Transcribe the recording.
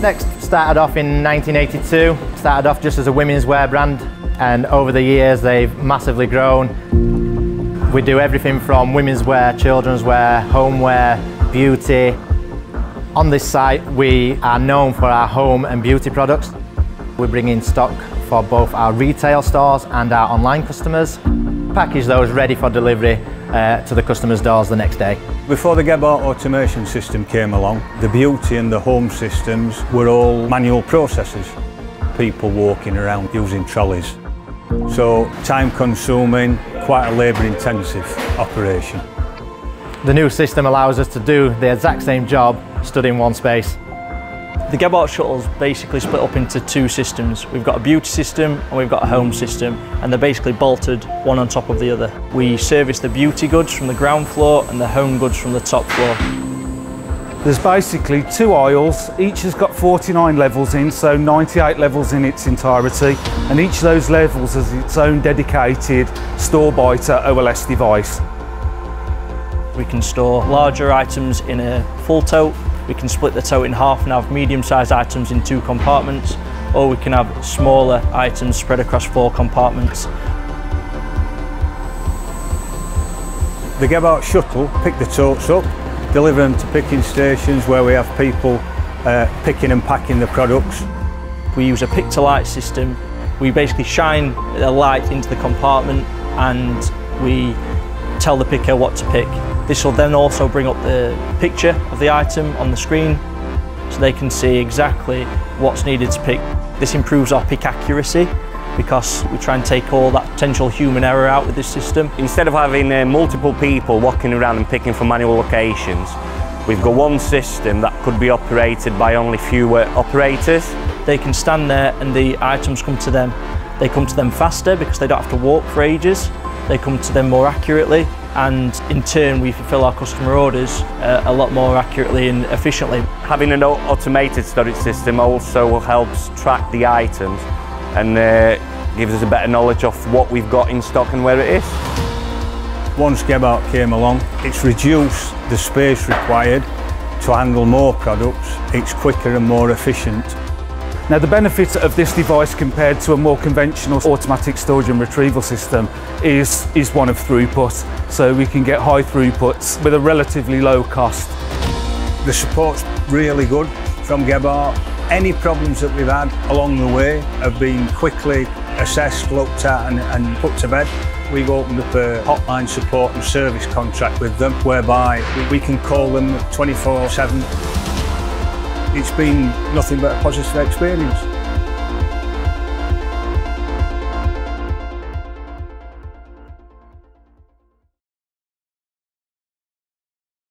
Next started off in 1982, started off just as a women's wear brand, and over the years they've massively grown. We do everything from women's wear, children's wear, homeware, beauty. On this site we are known for our home and beauty products. We bring in stock for both our retail stores and our online customers. Package those ready for delivery to the customer's doors the next day. Before the GEBHARDT automation system came along, the beauty and the home systems were all manual processes. People walking around using trolleys. So time-consuming, quite a labour-intensive operation. The new system allows us to do the exact same job stood in one space. The GEBHARDT shuttle's basically split up into two systems. We've got a beauty system and we've got a home system, and they're basically bolted one on top of the other. We service the beauty goods from the ground floor and the home goods from the top floor. There's basically two aisles, each has got 49 levels in, so 98 levels in its entirety, and each of those levels has its own dedicated StoreBiter OLS device. We can store larger items in a full tote. We can split the tote in half and have medium-sized items in 2 compartments, or we can have smaller items spread across 4 compartments. The GEBHARDT shuttle pick the totes up, deliver them to picking stations where we have people picking and packing the products. We use a pick-to-light system. We basically shine a light into the compartment and we tell the picker what to pick. This will then also bring up the picture of the item on the screen so they can see exactly what's needed to pick. This improves our pick accuracy because we try and take all that potential human error out with this system. Instead of having multiple people walking around and picking from manual locations, we've got one system that could be operated by only fewer operators. They can stand there and the items come to them. They come to them faster because they don't have to walk for ages. They come to them more accurately, and in turn we fulfill our customer orders a lot more accurately and efficiently. Having an automated storage system also helps track the items and gives us a better knowledge of what we've got in stock and where it is. Once GEBHARDT came along, it's reduced the space required to handle more products. It's quicker and more efficient. Now the benefit of this device compared to a more conventional automatic storage and retrieval system is one of throughput. So we can get high throughputs with a relatively low cost. The support's really good from GEBHARDT. Any problems that we've had along the way have been quickly assessed, looked at and put to bed. We've opened up a hotline support and service contract with them whereby we can call them 24/7. It's been nothing but a positive experience.